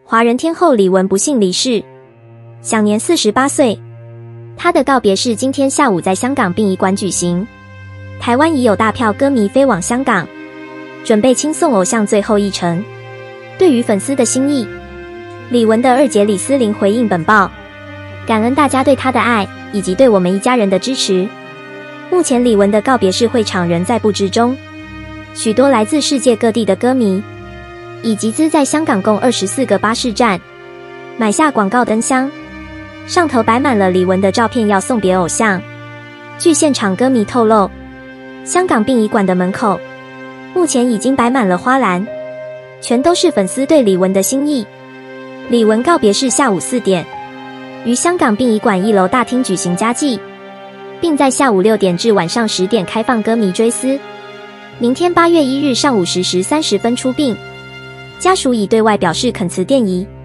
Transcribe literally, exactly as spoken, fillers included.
华人天后李玟不幸离世，享年四十八岁。她的告别式今天下午在香港殡仪馆举行，台湾已有大票歌迷飞往香港，准备亲送偶像最后一程。对于粉丝的心意，李玟的二姐李思玲回应本报，感恩大家对她的爱，以及对我们一家人的支持。目前李玟的告别式会场仍在布置中，许多来自世界各地的歌迷已集资在香港共二十四个巴士站买下广告灯箱，上头摆满了李玟的照片，要送别偶像。据现场歌迷透露，香港殡仪馆的门口目前已经摆满了花篮，全都是粉丝对李玟的心意。李玟告别式下午四点于香港殡仪馆一楼大厅举行家祭，并在下午六点至晚上十点开放歌迷追思。明天八月一日上午十时三十分出殡，家属已对外表示恳辞奠仪。